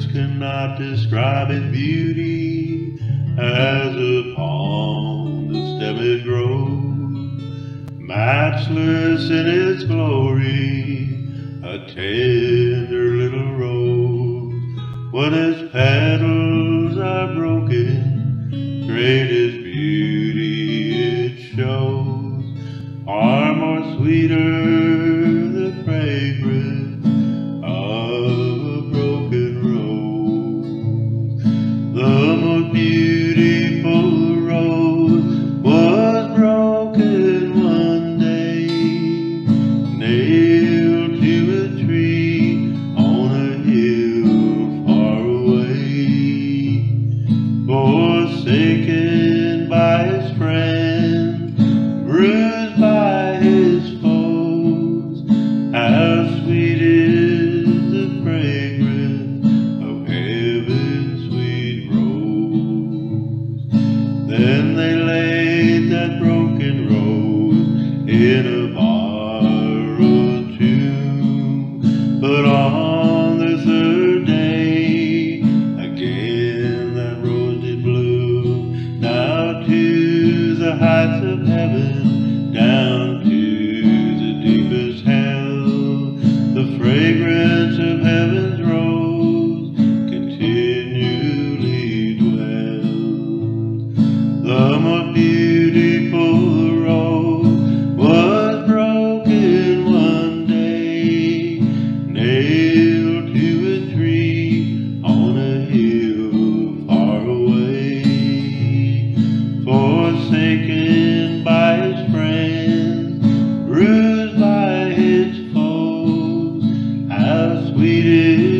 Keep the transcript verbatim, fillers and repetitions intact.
cannot describe its beauty, as upon the stem it grows, matchless in its glory, a tender little rose. When its petals are broken, great its beauty it shows, far more sweeter the fragrance of a broken rose. The most beautiful rose was broken one day, nailed to a tree on a hill far away, forsaken by his friends, bruised by his foes. How sweet is the fragrance of heaven's sweet rose. Then they laid that broken rose in a borrowed tomb, but on the third day again that rose did bloom. Now to the heights of heaven, down to the deepest hell, the fragrance of heaven's rose continually dwells. The most beautiful rose was broken one day, nailed to a tree on a hill far away, forsaken by his friends, bruised by his foes. How sweet is